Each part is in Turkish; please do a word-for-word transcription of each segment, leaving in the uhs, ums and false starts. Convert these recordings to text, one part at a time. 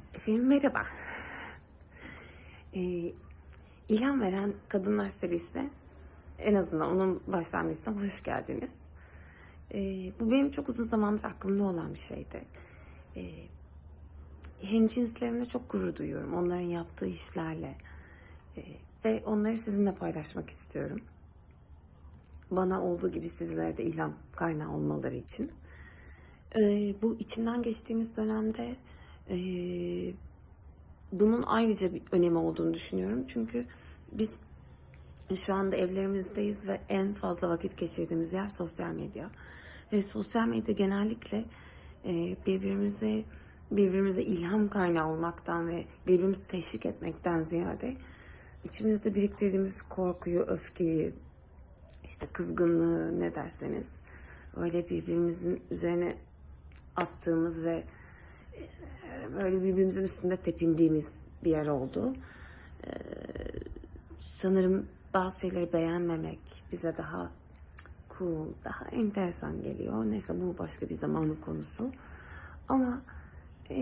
Efendim merhaba. Ee, İlham Veren Kadınlar serisine, en azından onun başlangıcına hoş geldiniz. Ee, bu benim çok uzun zamandır aklımda olan bir şeydi. Ee, Hemcinslerimle çok gurur duyuyorum, onların yaptığı işlerle. Ee, ve onları sizinle paylaşmak istiyorum. Bana olduğu gibi sizlere de ilham kaynağı olmaları için. Ee, bu içinden geçtiğimiz dönemde e, bunun ayrıca bir önemi olduğunu düşünüyorum. Çünkü biz şu anda evlerimizdeyiz ve en fazla vakit geçirdiğimiz yer sosyal medya. Ve sosyal medya genellikle e, birbirimize birbirimize ilham kaynağı olmaktan ve birbirimizi teşvik etmekten ziyade içimizde biriktirdiğimiz korkuyu, öfkeyi, işte kızgınlığı ne derseniz öyle birbirimizin üzerine attığımız ve böyle birbirimizin üstünde tepindiğimiz bir yer oldu. Ee, sanırım bazı şeyleri beğenmemek bize daha cool, daha enteresan geliyor. Neyse, bu başka bir zamanın konusu. Ama ee,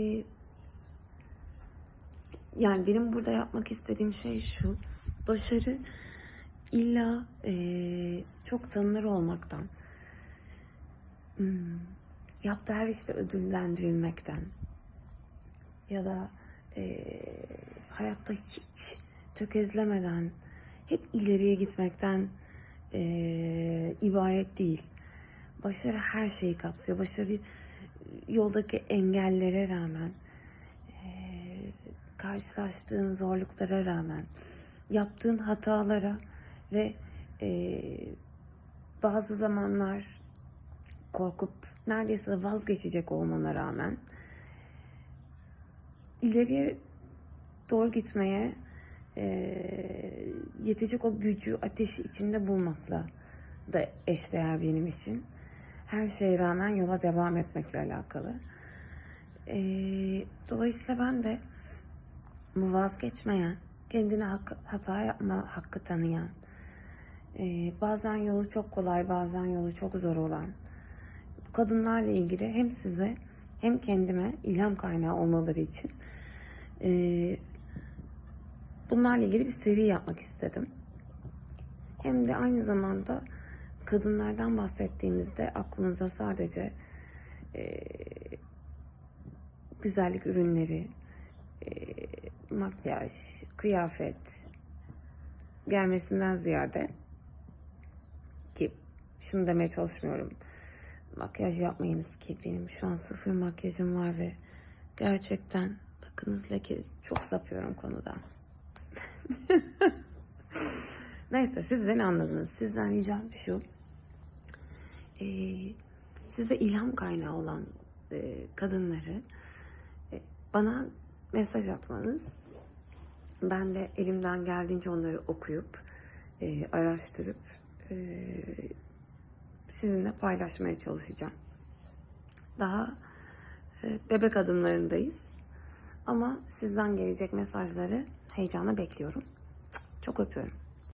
yani benim burada yapmak istediğim şey şu: başarı illa ee, çok tanınır olmaktan, hmm, yaptığı her işte ödüllendirilmekten ya da e, hayatta hiç tökezlemeden hep ileriye gitmekten e, ibaret değil. Başarı her şeyi kapsıyor. Başarı yoldaki engellere rağmen, e, karşılaştığın zorluklara rağmen, yaptığın hatalara ve e, bazı zamanlar korkup neredeyse vazgeçecek olmana rağmen ileriye doğru gitmeye e, yetecek o gücü, ateşi içinde bulmakla da eşdeğer benim için. Her şeye rağmen yola devam etmekle alakalı. E, dolayısıyla ben de bu vazgeçmeyen, kendine hak, hata yapma hakkı tanıyan, e, bazen yolu çok kolay, bazen yolu çok zor olan bu kadınlarla ilgili hem size hem kendime ilham kaynağı olmaları için Ee, bunlarla ilgili bir seri yapmak istedim. Hem de aynı zamanda kadınlardan bahsettiğimizde aklınıza sadece e, güzellik ürünleri, e, makyaj, kıyafet gelmesinden ziyade, ki şunu demeye çalışmıyorum, makyaj yapmayınız ki benim şu an sıfır makyajım var ve gerçekten bakınız, leke, çok sapıyorum konuda. Neyse, siz beni anladınız. Sizden ricam şu: Ee, size ilham kaynağı olan e, kadınları e, bana mesaj atmanız. Ben de elimden geldiğince onları okuyup, e, araştırıp e, sizinle paylaşmaya çalışacağım. Daha e, bebek adımlarındayız. Ama sizden gelecek mesajları heyecanla bekliyorum. Çok öpüyorum.